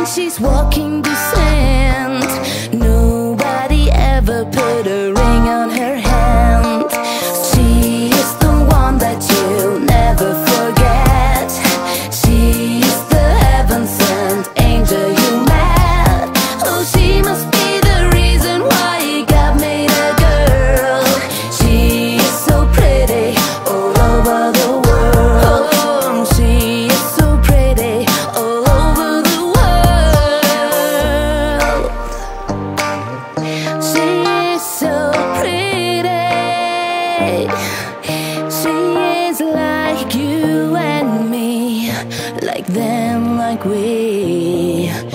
She's walking the sand. Nobody ever put a ring on her hand. She is the one that you'll never forget. She is the heaven-sent angel you met. Oh, she must be the reason why God made a girl. She is so pretty all over the world. Oh, she is so pretty all over the world. She is so pretty. She is like you and me, like them, like we.